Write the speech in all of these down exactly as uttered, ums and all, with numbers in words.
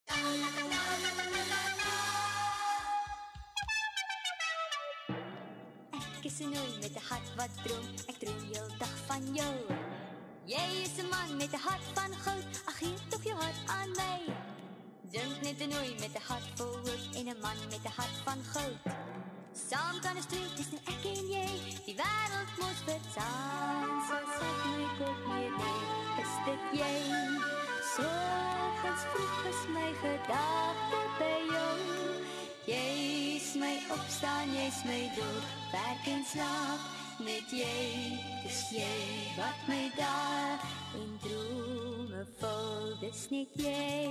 Ek is 'n nooi met 'n hart wat droom, ek droom heeldag van jou. Jy is 'n man met 'n hart van goud, ag gee tog jou hart aan my. Dink net 'n nooi met 'n hart vol hoop en 'n man met 'n hart van goud. Saam kan ons twee, dis nou ek en jy, die wêreld mos verstaan. So sê my kop meer nee, is dit jy? So ganz vroeg is my gedagte by jou. Jy's my opstaan, jy's my dood, werk en slaap, net jy, dis jy wat my daar in drome vol, dis net jy.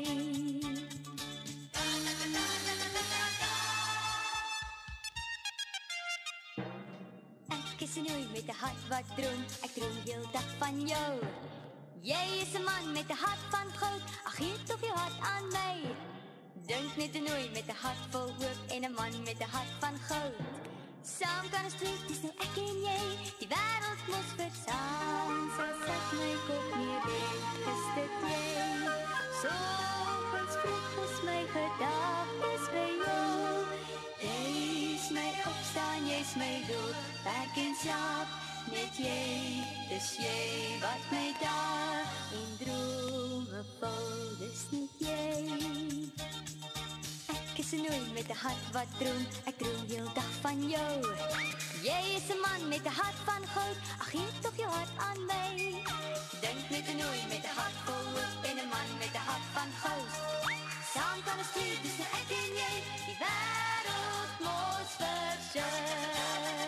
Ek is 'n nooi met 'n hart wat droom, ek droom heeldag van jou. Jy is 'n man met 'n hart van goud, ag gee tog jou hart aan my. Dink net 'n nooi met 'n hart vol hoop en 'n man met 'n hart van goud. Saam kan ons twee, dis nou ek en jy, die wêreld mos verstaan. So sê my kop meer nee, is dit jy? So ganz vroeg is my gedagtes by jou. Jy's my opstaan, jy's my dood, werk en slaap, net jy, dis jy wat my daar in drome vol, dis net jy. Ek is 'n nooi met 'n hart wat droom, ek droom heeldag van jou. Jy is 'n man met 'n hart van goud, ag gee tog jou hart aan my. Dink net 'n nooi met 'n hart vol hoop en 'n man met 'n hart van goud. Saam kan ons twee, dis nou ek en jy, die wêreld mos verstaan.